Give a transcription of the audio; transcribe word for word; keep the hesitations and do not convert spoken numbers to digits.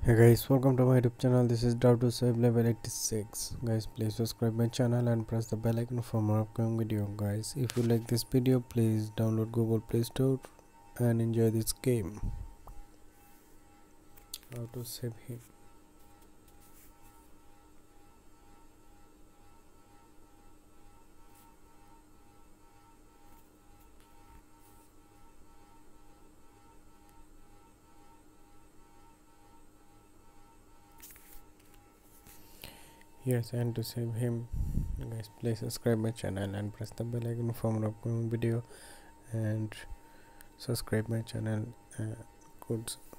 Hey guys, welcome to my YouTube channel. This is How to Save level eighty-six. Guys, please subscribe my channel and press the bell icon for more upcoming video. Guys, if you like this video, please download Google Play Store and enjoy this game. How to save him. Yes, and to save him, guys, please subscribe my channel and press the bell icon for more upcoming video and subscribe my channel. Uh, good.